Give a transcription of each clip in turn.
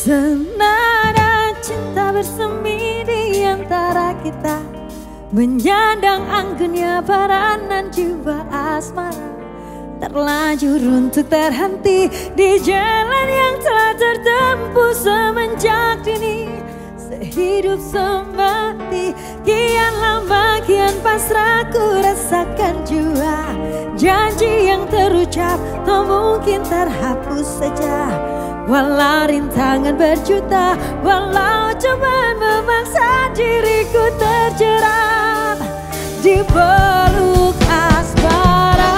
Senada cinta bersemi di antara kita, menyandang anggunnya peranan jiwa asmara. Terlanjur untuk terhenti di jalan yang telah tertempuh semenjak dini. Sehidup semati, kian lama kian pasrah ku rasakan jua. Janji yang terucap tak mungkin terhapus saja. Walau rintangan berjuta, walau cobaan memaksa diriku terjerat di peluk asmara.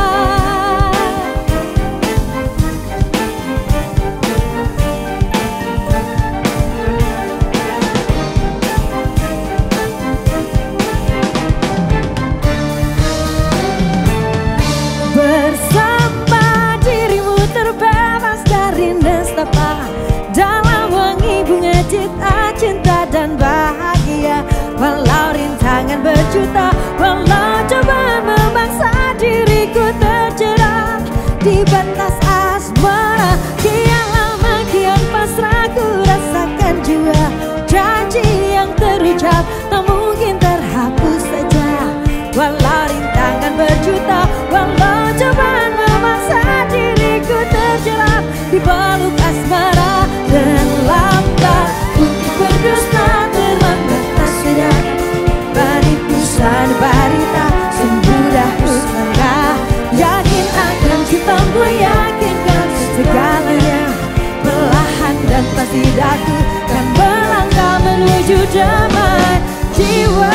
Bersama dirimu terbebas dari nestapa, dalam wangi bunga cinta dan bahagia. Walau rintangan berjuta, walau cobaan memaksa diriku terjerat di batas asmara. Kian lama kian pasrah ku rasakan jua. Janji yang terucap tak mungkin terhapus saja. Walau rintangan berjuta, walau cobaan memaksa diriku terjerat di peluk asmara. Dan lambat untuk berdusta, terlambat tak sudah. Bariku sana barita, semudah setengah. Yakin akan cintamu, yakinkan segalanya. Perlahan dan pasti daku kan melangkah menuju damai jiwa.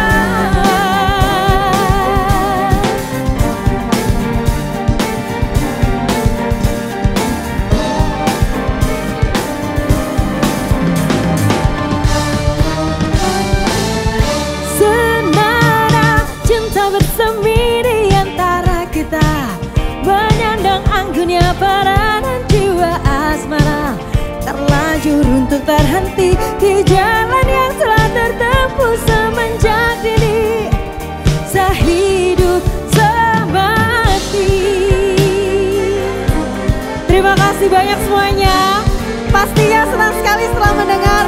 Bersemi di antara kita, menyandang anggunnya peranan jiwa asmara. Terlanjur untuk terhenti di jalan yang telah tertempuh semenjak dini. Sehidup semati. Terima kasih banyak semuanya. Pastinya senang sekali setelah mendengar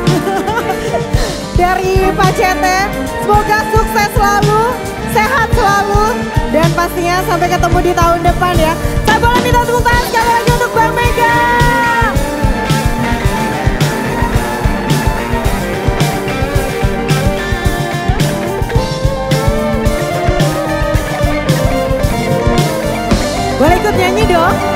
dari Pak Cete. Semoga sukses selalu, sehat selalu, dan pastinya sampai ketemu di tahun depan ya. Saya boleh minta tepuk tangan sekali lagi untuk Bang Mega. Boleh ikut nyanyi dong.